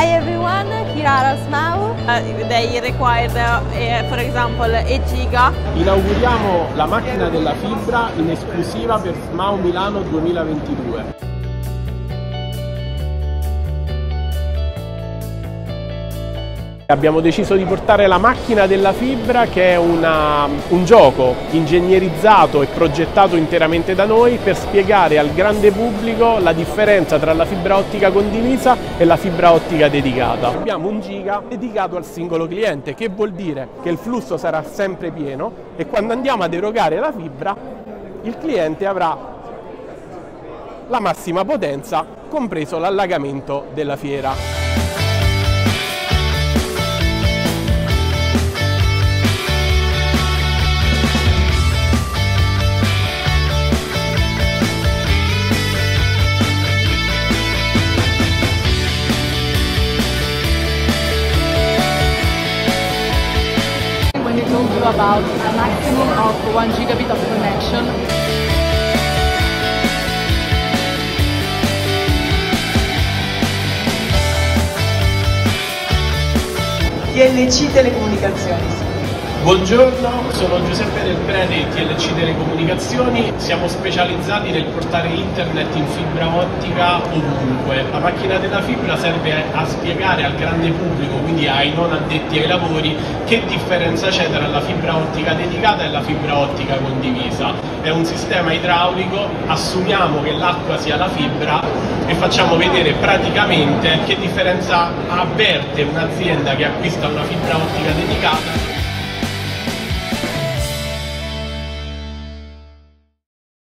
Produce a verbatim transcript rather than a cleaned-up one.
Hi everyone, Kirara Smau. Uh, they required, uh, for example, a giga. Inauguriamo la macchina della fibra in esclusiva per SMAU Milano duemilaventidue. Abbiamo deciso di portare la macchina della fibra, che è una, un gioco ingegnerizzato e progettato interamente da noi per spiegare al grande pubblico la differenza tra la fibra ottica condivisa e la fibra ottica dedicata. Abbiamo un giga dedicato al singolo cliente, che vuol dire che il flusso sarà sempre pieno e quando andiamo ad erogare la fibra il cliente avrà la massima potenza, compreso l'allagamento della fiera. When they told you about a maximum of one gigabit of connection. T L C Telecomunicazioni. Buongiorno, sono Giuseppe Del Prete di T L C Telecomunicazioni. Siamo specializzati nel portare internet in fibra ottica ovunque. La macchina della fibra serve a spiegare al grande pubblico, quindi ai non addetti ai lavori, che differenza c'è tra la fibra ottica dedicata e la fibra ottica condivisa. È un sistema idraulico, assumiamo che l'acqua sia la fibra e facciamo vedere praticamente che differenza avverte un'azienda che acquista una fibra ottica dedicata.